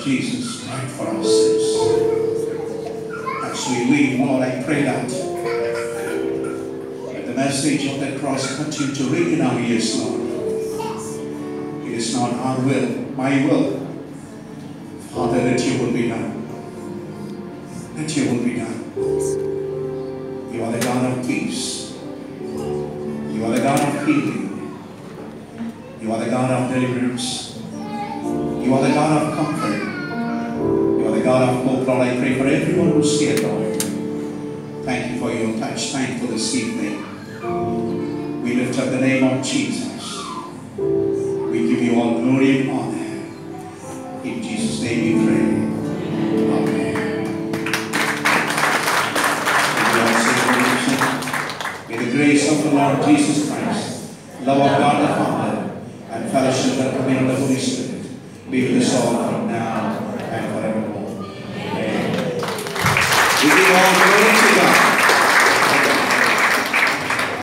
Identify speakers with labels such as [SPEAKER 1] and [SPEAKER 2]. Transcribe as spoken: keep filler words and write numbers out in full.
[SPEAKER 1] Jesus died for our sins. As we leave, Lord, I pray that the message of the cross continue to ring in our ears, Lord. It is not our will, my will. Father, let your will be done. Let your will be done. You are the God of peace. You are the God of healing. You are the God of deliverance. You are the God of comfort. You are the God of hope. Lord, I pray for everyone who's here, Lord. Thank you for your touch. Thank you for this evening. We lift up the name of Jesus. We give you all glory and honor. In Jesus' name we pray. Amen. May the grace of the Lord Jesus Christ, love of God the Father, and fellowship and communion of the Holy Spirit be with us all from now and forever.